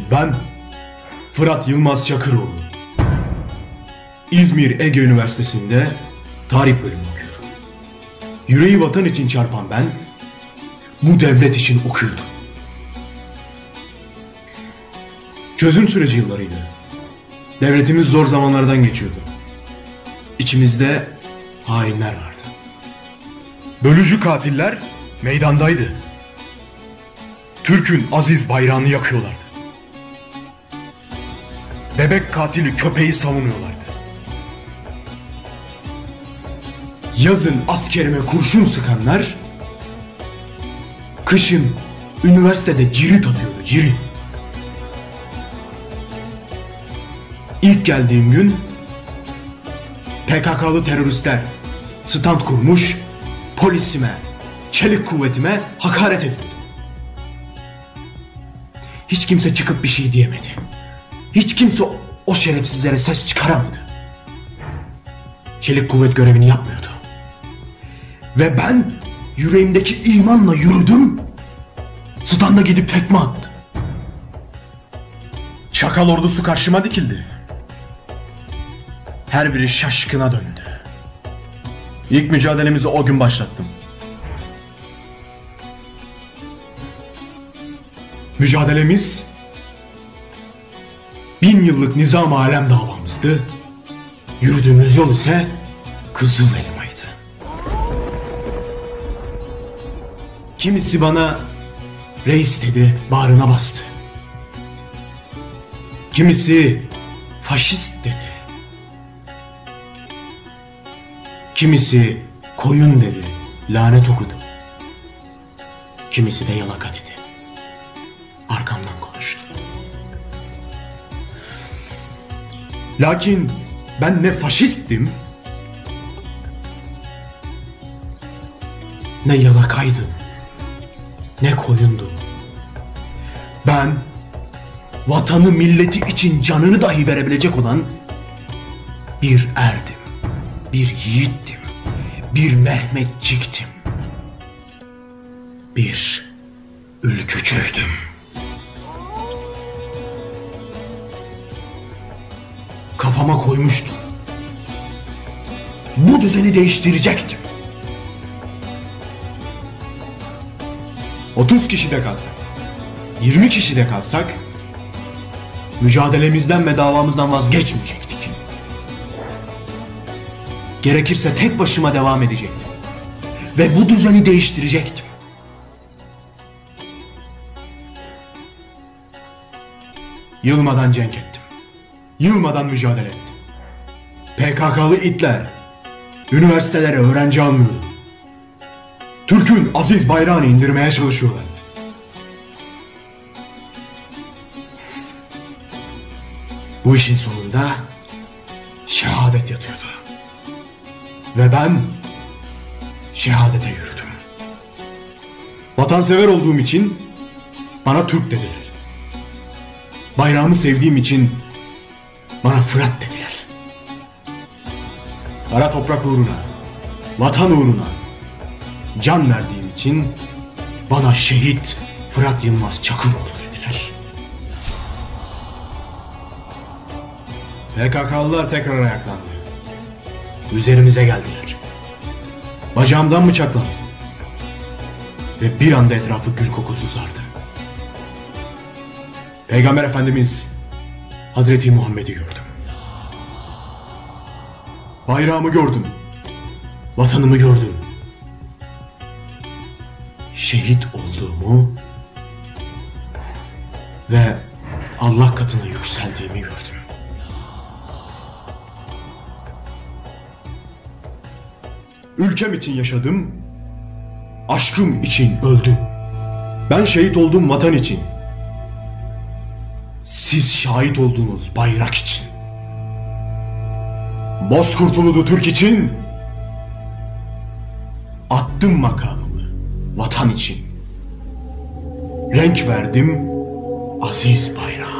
Ben Fırat Yılmaz Çakıroğlu. İzmir Ege Üniversitesi'nde tarih bölümü okuyordum. Yüreği vatan için çarpan ben, bu devlet için okuyordum. Çözüm süreci yıllarıydı. Devletimiz zor zamanlardan geçiyordu. İçimizde hainler vardı. Bölücü katiller meydandaydı. Türk'ün aziz bayrağını yakıyorlardı. Bebek katili köpeği savunuyorlardı. Yazın askerime kurşun sıkanlar, kışın üniversitede cirit atıyordu, cirit. İlk geldiğim gün PKK'lı teröristler stand kurmuş, polisime, çelik kuvvetime hakaret ediyordu. Hiç kimse çıkıp bir şey diyemedi. Hiç kimse o şerefsizlere ses çıkaramadı. Çelik kuvvet görevini yapmıyordu. Ve ben yüreğimdeki imanla yürüdüm, standa gidip tekme attım. Çakal ordusu karşıma dikildi. Her biri şaşkına döndü. İlk mücadelemizi o gün başlattım. Mücadelemiz 1000 yıllık nizam-ı alem davamızdı. Yürüdüğümüz yol ise Kızıl Elma'ydı. Kimisi bana reis dedi, bağrına bastı. Kimisi faşist dedi. Kimisi koyun dedi, lanet okudu. Kimisi de yalaka dedi. Arkamdan konuştu. Lakin ben ne faşisttim, ne yalakaydım, ne koyundum. Ben vatanı milleti için canını dahi verebilecek olan bir erdim, bir yiğittim, bir Mehmetçiktim, bir ülkücüydüm. Kafama koymuştum. Bu düzeni değiştirecektim. 30 kişide kalsak, 20 kişide kalsak, mücadelemizden ve davamızdan vazgeçmeyecektik. Gerekirse tek başıma devam edecektim. Ve bu düzeni değiştirecektim. Yılmadan cenk ettim. Yılmadan mücadele ettim. PKK'lı itler üniversitelere öğrenci almıyordu. Türk'ün aziz bayrağını indirmeye çalışıyorlar. Bu işin sonunda şehadet yatıyordu. Ve ben şehadete yürüdüm. Vatansever olduğum için bana Türk dediler. Bayrağımı sevdiğim için bana Fırat dediler. Kara toprak uğruna, vatan uğruna can verdiğim için bana şehit Fırat Yılmaz Çakıroğlu dediler. PKK'lılar tekrar ayaklandı. Üzerimize geldiler. Bacağımdan bıçaklandı. Ve bir anda etrafı gül kokusu sardı. Peygamber Efendimiz Hazreti Muhammed'i gördüm. Bayrağımı gördüm. Vatanımı gördüm. Şehit olduğumu ve Allah katına yükseldiğimi gördüm. Ülkem için yaşadım, aşkım için öldüm. Ben şehit oldum vatan için. Siz şahit olduğunuz bayrak için. Bozkurt Uludu Türk için. Attım makamımı vatan için. Renk verdim aziz bayrağa.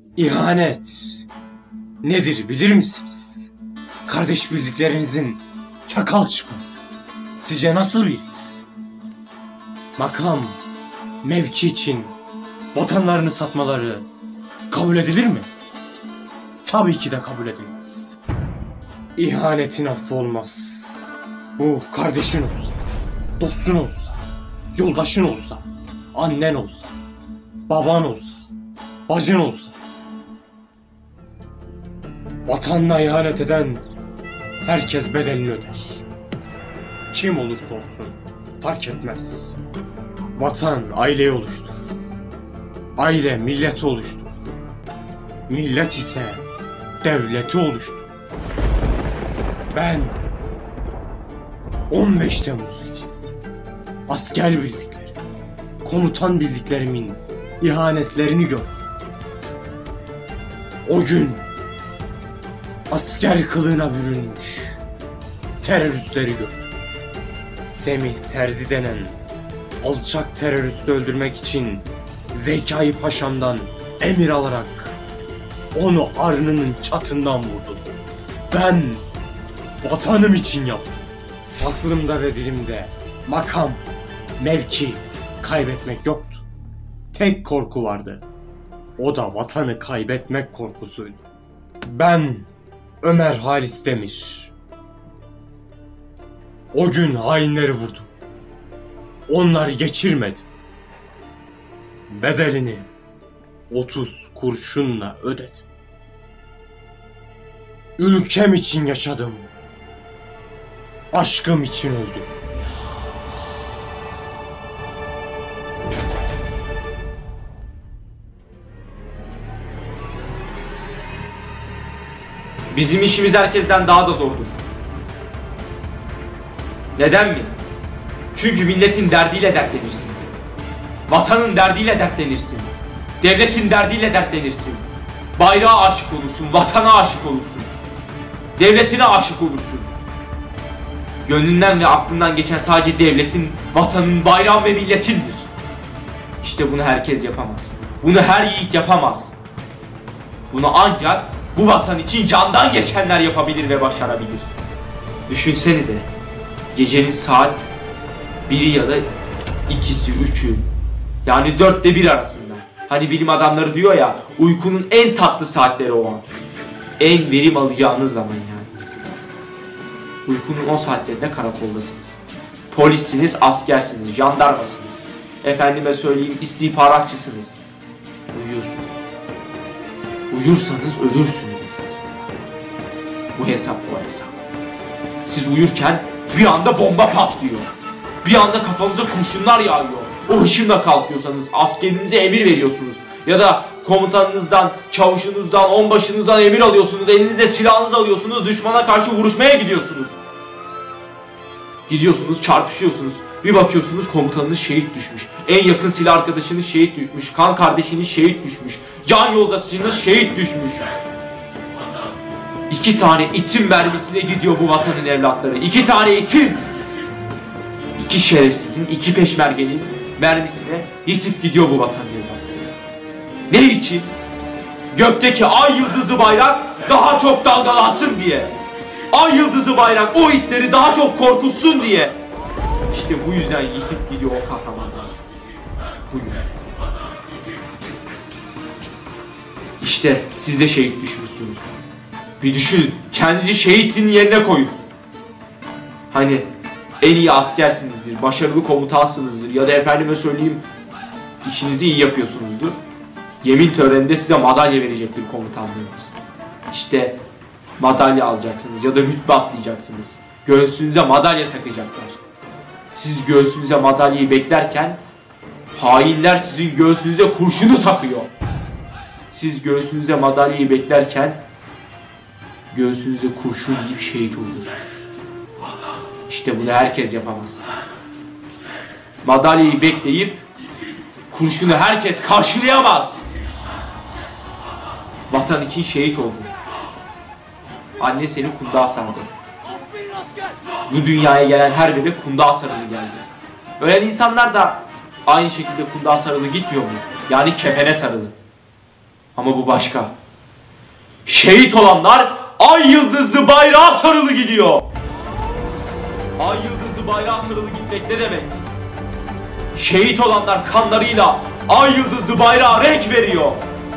İhanet nedir bilir misiniz? Kardeş bildiklerinizin çakal çıkması. Sizce nasıl bir his? Makam, mevki için vatanlarını satmaları kabul edilir mi? Tabii ki de kabul edilmez. İhanetin affı olmaz. Bu kardeşin olsa, dostun olsa, yoldaşın olsa, annen olsa, baban olsa, bacın olsa. Vatanına ihanet eden herkes bedelini öder. Kim olursa olsun fark etmez. Vatan aileyi oluşturur. Aile milleti oluşturur. Millet ise devleti oluşturur. Ben 15 Temmuz gecesi asker bildikleri, komutan bildiklerimin ihanetlerini gördüm. O gün asker kılığına bürünmüş teröristleri gördüm. Semih Terzi denen alçak teröristi öldürmek için Zekai Paşa'mdan emir alarak onu alnının çatından vurdum. Ben vatanım için yaptım. Aklımda ve dilimde makam, mevki kaybetmek yoktu. Tek korku vardı. O da vatanı kaybetmek korkusuydu. Ben Ömer Halis Demir. O gün hainleri vurdum. Onları geçirmedim. Bedelini 30 kurşunla ödedim. Ülkem için yaşadım. Aşkım için öldüm. Bizim işimiz herkesten daha da zordur. Neden mi? Çünkü milletin derdiyle dertlenirsin. Vatanın derdiyle dertlenirsin. Devletin derdiyle dertlenirsin. Bayrağa aşık olursun, vatana aşık olursun. Devletine aşık olursun. Gönlünden ve aklından geçen sadece devletin, vatanın, bayrağın ve milletindir. İşte bunu herkes yapamaz. Bunu her yiğit yapamaz. Bunu ancak bu vatan için candan geçenler yapabilir ve başarabilir. Düşünsenize, gecenin saat 1'i ya da 2'si, 3'ü, yani 4'te 1 arasında. Hani bilim adamları diyor ya, uykunun en tatlı saatleri o an. En verim alacağınız zaman yani. Uykunun 10 saatlerinde karakoldasınız. Polissiniz, askersiniz, jandarmasınız. Efendime söyleyeyim, istihbaratçısınız. Uyuyorsunuz. Uyursanız ölürsünüz esasında. Bu hesap bu hesap. Siz uyurken bir anda bomba patlıyor. Bir anda kafanıza kurşunlar yağıyor. O hışımla kalkıyorsanız, askerinize emir veriyorsunuz. Ya da komutanınızdan, çavuşunuzdan, onbaşınızdan emir alıyorsunuz. Elinize silahınızı alıyorsunuz. Düşmana karşı vuruşmaya gidiyorsunuz. Gidiyorsunuz, çarpışıyorsunuz. Bir bakıyorsunuz komutanınız şehit düşmüş. En yakın silah arkadaşınız şehit düşmüş. Kan kardeşiniz şehit düşmüş. Can yoldaşınız şehit düşmüş. 2 tane itin mermisine gidiyor bu vatanın evlatları. 2 tane itin. 2 şerefsizin, 2 peşmergenin mermisine yitip gidiyor bu vatanın evlatları. Ne için? Gökteki ay yıldızı bayrak daha çok dalgalansın diye. Ay yıldızı bayrak o itleri daha çok korkutsun diye. İşte bu yüzden yitip gidiyor o kahramanlar. Bu yüzden. İşte siz de şehit düşmüşsünüz. Bir düşünün. Kendinizi şehitin yerine koyun. Hani en iyi askersinizdir, başarılı komutansınızdır ya da efendime söyleyeyim işinizi iyi yapıyorsunuzdur. Yemin töreninde size madalya verecektir komutanlığınız. İşte madalya alacaksınız ya da rütbe atlayacaksınız. Göğsünüze madalya takacaklar. Siz göğsünüze madalyayı beklerken hainler sizin göğsünüze kurşunu takıyor. Siz göğsünüze madalyayı beklerken göğsünüze kurşun yiyip şehit oluyorsunuz. İşte bunu herkes yapamaz. Madalyayı bekleyip kurşunu herkes karşılayamaz. Vatan için şehit oldun. Anne seni kundağa sardı. Bu dünyaya gelen her bebek kundağa sarılı geldi. Ölen insanlar da aynı şekilde kundağa sarılı gitmiyor mu? Yani kefene sarılı. Ama bu başka. Şehit olanlar ay yıldızlı bayrağa sarılı gidiyor. Ay yıldızlı bayrağa sarılı gitmek ne demek? Şehit olanlar kanlarıyla ay yıldızlı bayrağa renk veriyor.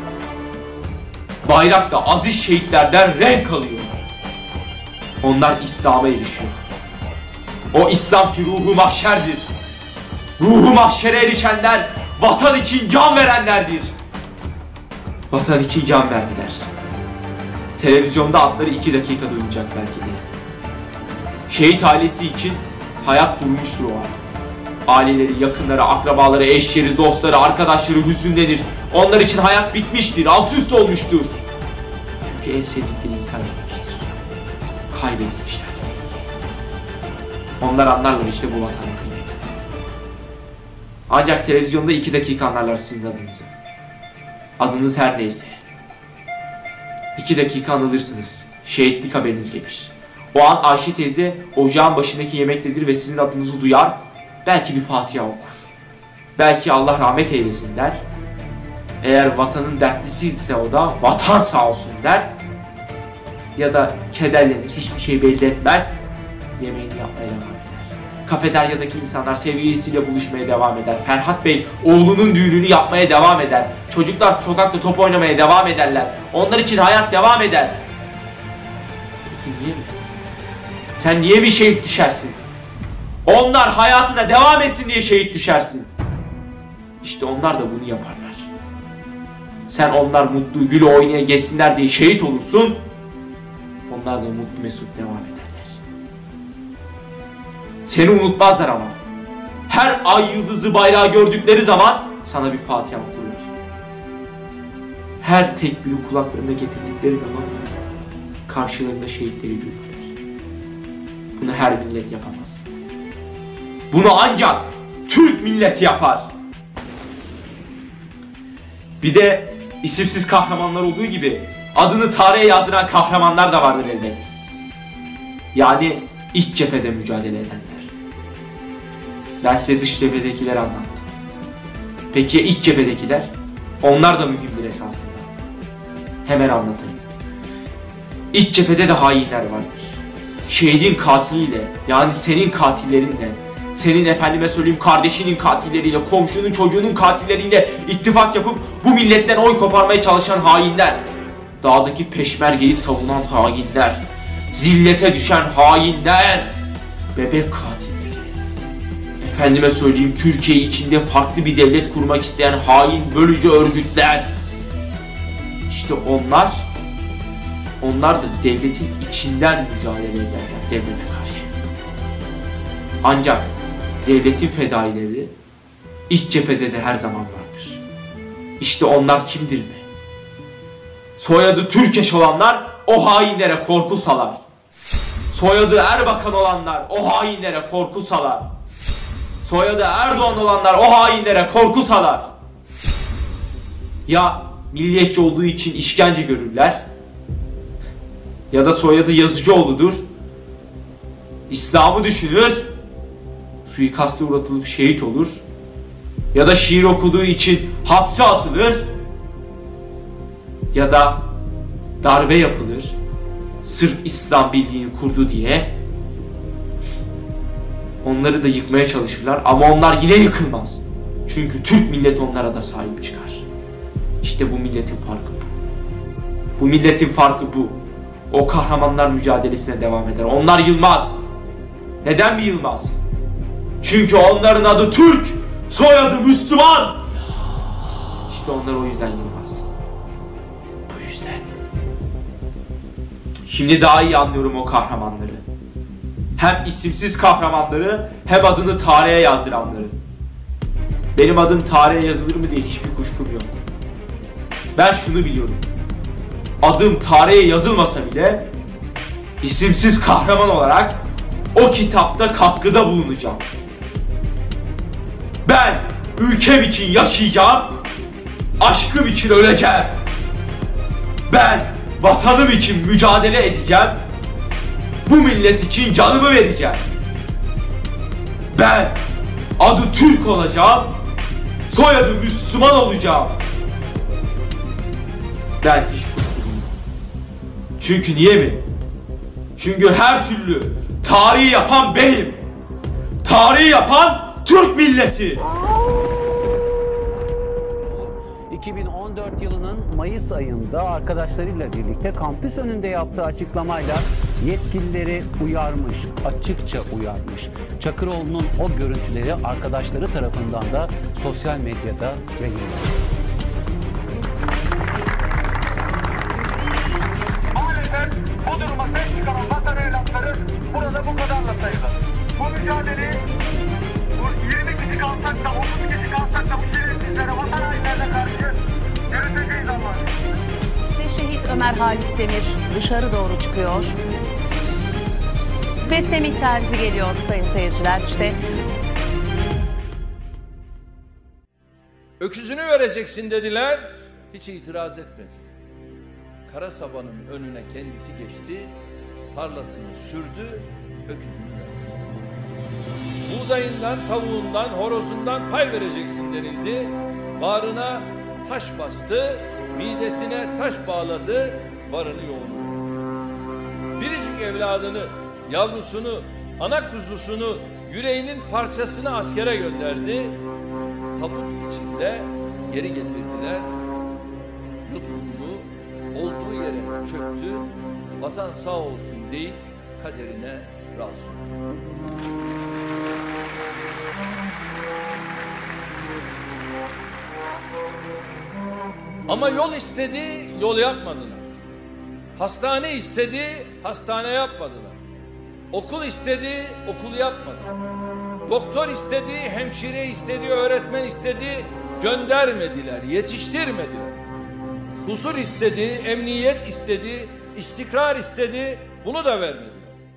Bayrak da aziz şehitlerden renk alıyor. Onlar İslam'a erişiyor. O İslam ki ruhu mahşerdir. Ruhu mahşere erişenler vatan için can verenlerdir. Vatan için can verdiler. Televizyonda adları 2 dakika duyulacak belki de. Şehit ailesi için hayat durmuştur o an. Aileleri, yakınları, akrabaları, eşleri, dostları, arkadaşları hüzünlenir. Onlar için hayat bitmiştir, alt üst olmuştur. Çünkü en sevdikleri insan gitmiştir. Kaybetmişler. Onlar anlarlar işte bu vatanın kıymetini. Ancak televizyonda 2 dakika anlarlar sizin adınızı. Adınız her neyse. 2 dakika anılırsınız. Şehitlik haberiniz gelir. O an Ayşe teyze ocağın başındaki yemektedir ve sizin adınızı duyar. Belki bir Fatiha okur. Belki Allah rahmet eylesin der. Eğer vatanın dertlisiyse o da vatan sağ olsun der. Ya da kederlenir, hiçbir şey belli etmez. Yemeğini yapmaya devam eder. Kafeteryadaki insanlar sevgilisiyle buluşmaya devam eder. Ferhat Bey oğlunun düğününü yapmaya devam eder. Çocuklar sokakta top oynamaya devam ederler. Onlar için hayat devam eder. Peki niye mi? Sen niye bir şehit düşersin? Onlar hayatına devam etsin diye şehit düşersin. İşte onlar da bunu yaparlar. Sen onlar mutlu gül oynaya geçsinler diye şehit olursun. Onlar da mutlu mesut devam ederler. Seni unutmazlar ama. Her ay yıldızı bayrağı gördükleri zaman sana bir Fatiha okurlar. Her tekbiri kulaklarına getirdikleri zaman karşılarında şehitleri görürler. Bunu her millet yapamaz. Bunu ancak Türk milleti yapar. Bir de isimsiz kahramanlar olduğu gibi adını tarihe yazdıran kahramanlar da vardır elbet. Yani iç cephede mücadele edenler. Ben size dış cephedekileri anlattım. Peki ya iç cephedekiler? Onlar da mühimdir esasında. Hemen anlatayım. İç cephede de hainler vardır. Şehidin katiliyle, yani senin katillerinle, senin efendime söyleyeyim kardeşinin katilleriyle, komşunun çocuğunun katilleriyle ittifak yapıp bu milletten oy koparmaya çalışan hainler, dağdaki peşmergeyi savunan hainler, zillete düşen hainler, bebek katilleri, efendime söyleyeyim Türkiye içinde farklı bir devlet kurmak isteyen hain bölücü örgütler. İşte onlar da devletin içinden mücadele ederler devlete karşı. Ancak devletin fedaileri iç cephede de her zaman vardır. İşte onlar kimdir mi? Soyadı Türkeş olanlar o hainlere korku salar. Soyadı Erbakan olanlar o hainlere korku salar. Soyadı Erdoğan olanlar o hainlere korku salar. Ya milliyetçi olduğu için işkence görürler, ya da soyadı Yazıcıoğlu'dur, İslam'ı düşünür, suikaste uğratılıp şehit olur, ya da şiir okuduğu için hapse atılır, ya da darbe yapılır, sırf İslam birliğini kurdu diye. Onları da yıkmaya çalışırlar ama onlar yine yıkılmaz. Çünkü Türk milleti onlara da sahip çıkar. İşte bu milletin farkı bu. Bu milletin farkı bu. O kahramanlar mücadelesine devam eder. Onlar yılmaz. Neden mi yılmaz? Çünkü onların adı Türk, soyadı Müslüman. İşte onlar o yüzden yılmaz. Bu yüzden. Şimdi daha iyi anlıyorum o kahramanları. Hem isimsiz kahramanları hem adını tarihe yazdıranları. Benim adım tarihe yazılır mı diye hiçbir kuşkum yok. Ben şunu biliyorum. Adım tarihe yazılmasa bile isimsiz kahraman olarak o kitapta katkıda bulunacağım. Ben ülkem için yaşayacağım, aşkım için öleceğim. Ben vatanım için mücadele edeceğim, bu millet için canımı vereceğim. Ben adı Türk olacağım, soyadı Müslüman olacağım. Belki hiç kuşkuluyum. Çünkü niye mi? Çünkü her türlü tarihi yapan benim. Tarihi yapan Türk milleti. 2014 yılının Mayıs ayında arkadaşlarıyla birlikte kampüs önünde yaptığı açıklamayla yetkilileri uyarmış, açıkça uyarmış. Çakıroğlu'nun o görüntüleri arkadaşları tarafından da sosyal medyada yayınlandı. Maalesef bu duruma ses çıkaran vatan evlatları burada bu kadarla sayılır. Bu mücadeleyi 20 kişi kalsak da 30 kişi kalsak da bu şerefsizlere, vatan hainlerine karşı yürüteceğiz Allah'ım. Ve şehit Ömer Halis Demir dışarı doğru çıkıyor. Ve Semih Terzi geliyor sayın seyirciler. İşte öküzünü vereceksin dediler, hiç itiraz etmedi. Kara sabanın önüne kendisi geçti, tarlasını sürdü, öküzünü verdi. Buğdayından, tavuğundan, horozundan pay vereceksin denildi. Bağrına taş bastı, midesine taş bağladı, varını yoğunu. Biricik evladını, yavrusunu, ana kuzusunu, yüreğinin parçasını askere gönderdi. Tabut içinde geri getirdiler. Yutkundu, olduğu yere çöktü. Vatan sağ olsun deyip kaderine razı oldu. Ama yol istedi, yol yapmadılar. Hastane istedi, hastane yapmadılar. Okul istedi, okul yapmadılar. Doktor istedi, hemşire istedi, öğretmen istedi, göndermediler, yetiştirmediler. Huzur istedi, emniyet istedi, istikrar istedi, bunu da vermediler.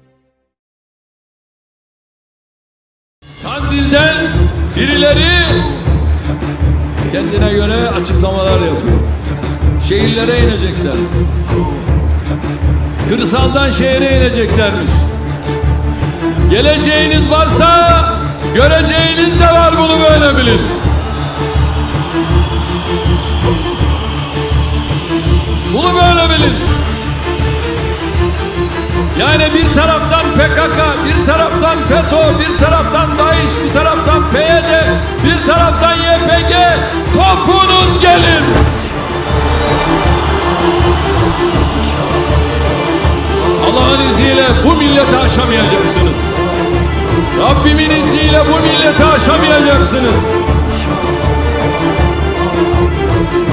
Kandil'den birileri kendine göre açıklamalar yapıyor. Şehirlere inecekler. Kırsaldan şehre ineceklermiş. Geleceğiniz varsa göreceğiniz de var, bunu böyle bilin. Bunu böyle bilin. Yani bir taraftan PKK, bir taraftan FETÖ, bir taraftan DAEŞ, bir taraftan PYD, bir taraftan YPG. Topunuz gelin. Allah'ın izniyle bu milleti aşamayacaksınız. Rabbimin izniyle bu milleti aşamayacaksınız.